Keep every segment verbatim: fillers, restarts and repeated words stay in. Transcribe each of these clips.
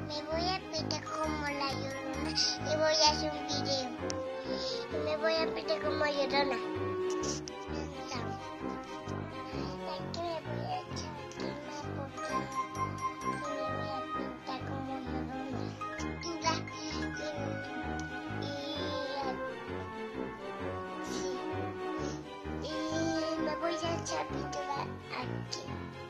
Me voy a pintar como la Llorona y voy a hacer un video. Y me voy a pintar como Llorona. Aquí me voy a echar aquí una poca y me voy a pintar como Llorona. Y, la, y, y, y me voy a echar pintura aquí.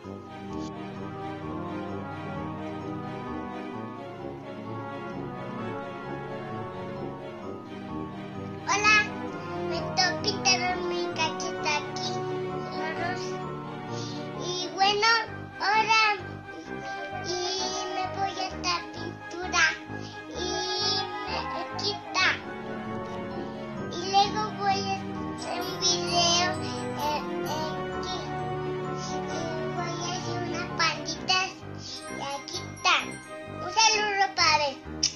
Hola, me estoy pintando mi cacheta aquí, los dos. Y bueno, ahora y me voy a esta pintura y me quita. Y luego voy a hacer un video eh, eh, aquí. Y voy a hacer unas panditas y aquí está. Un saludo, padre.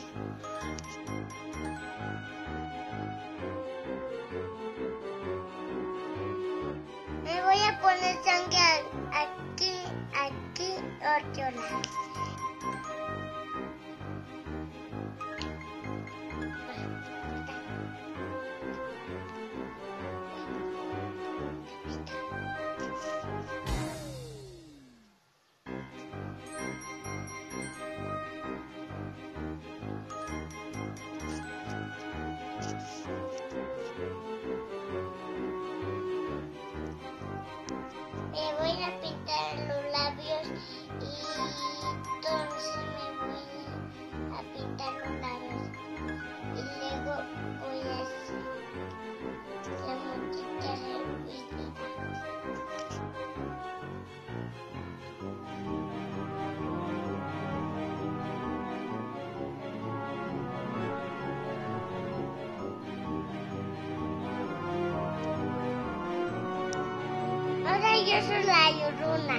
Me voy a poner sangre aquí, aquí, otro lado. Me voy a pintar los labios y entonces me voy a pintar los labios y luego voy a hacer la motita relucida. Ahora yo soy la Llorona.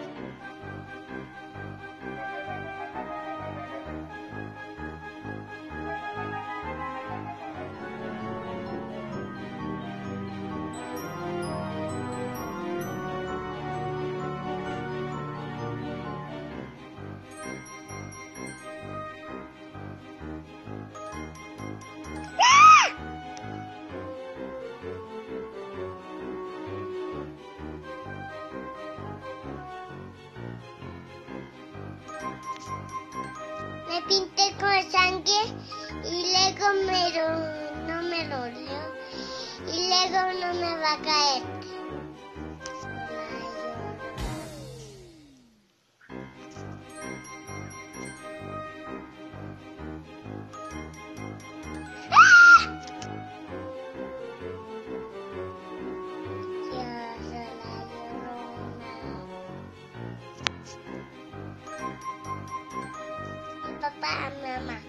Me pinté con sangre y luego me lo, no me dolió y luego no me va a caer. Papá, mamá.